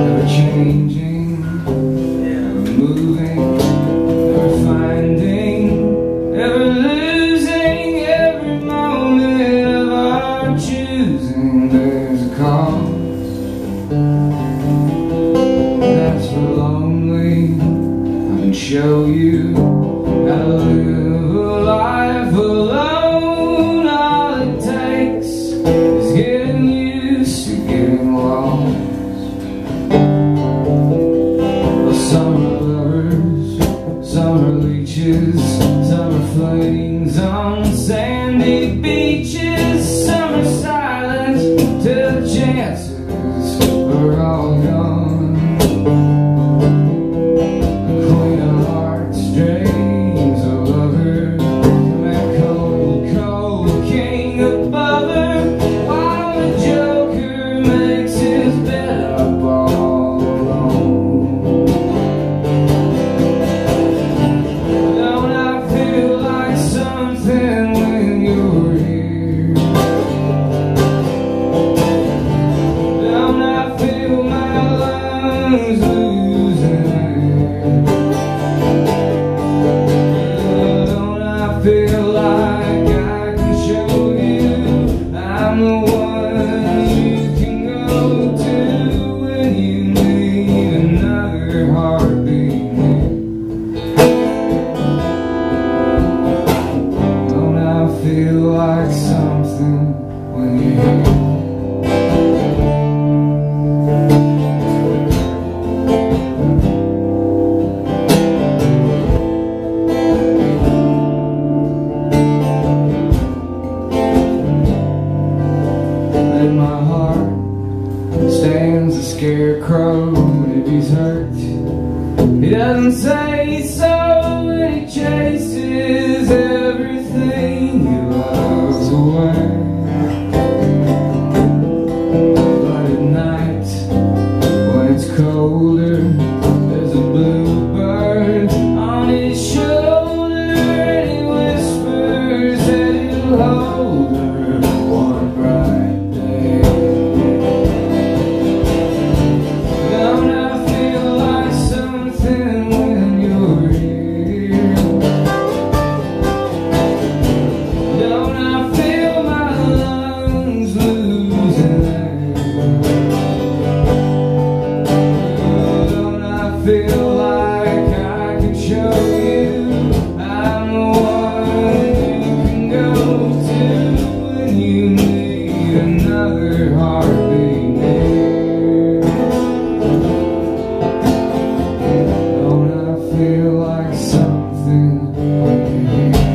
Ever changing, ever moving, ever finding, ever losing, every moment of our choosing. There's a cause that's for lonely. I can show you how to live a life alone. All it takes is getting used to getting lost. Some are lovers, some are leeches, some are flames on sandy beaches, some are silent till the chances are all gone. The queen of hearts dreams a lover, that cold, cold king above her, while the joker makes his bed up all alone. Feel like I can show you I'm the one you can go to when you need another heartbeat. Don't I feel like something when you're here? In my heart stands a scarecrow. If he's hurt, he doesn't say so, and he chases everything he loves away. But at night, when it's colder, there's a bluebird on his shoulder, and he whispers that he'll hold her one bright day. Don't I feel like something when you're here? Don't I feel my lungs losing air? Don't I feel like I can show you I'm the one you can go to when you need another heartbeat near? Don't I feel like something when you're here?